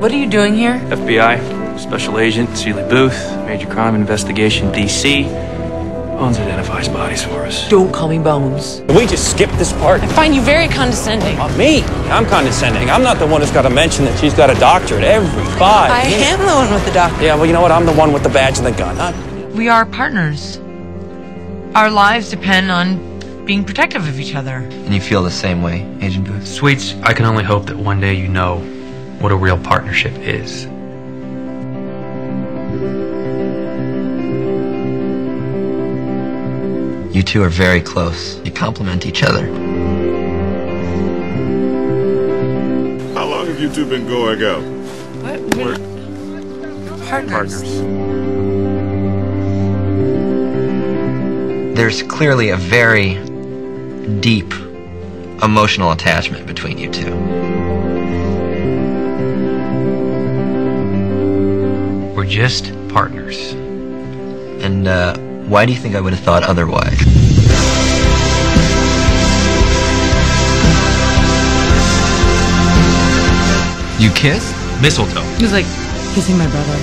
What are you doing here? FBI, Special Agent Seeley Booth, Major Crime Investigation, D.C. Bones identifies bodies for us. Don't call me Bones. Can we just skip this part? I find you very condescending. Not me. I'm condescending. I'm not the one who's got to mention that she's got a doctorate every 5 I minutes. am the one with the doctor. Yeah, well, you know what? I'm the one with the badge and the gun, huh? We are partners. Our lives depend on being protective of each other. And you feel the same way, Agent Booth? Sweets, I can only hope that one day you know what a real partnership is. You two are very close. You complement each other. How long have you two been going out? We're partners. There's clearly a very deep emotional attachment between you two. We're just partners. And why do you think I would have thought otherwise? You kiss? Mistletoe. It was like kissing my brother.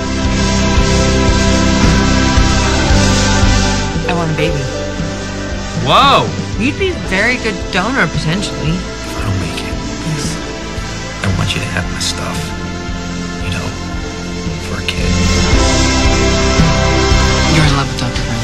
I want a baby. Whoa! You'd be a very good donor, potentially. If I don't make it, please, I want you to have my stuff. You know, for a kid. You're in love with Dr. Brennan.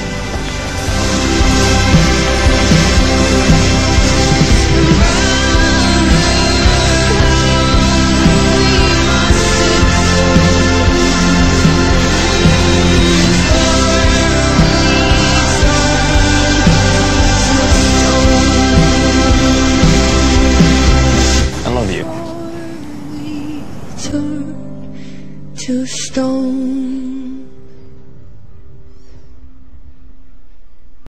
I love you. Turn to stone.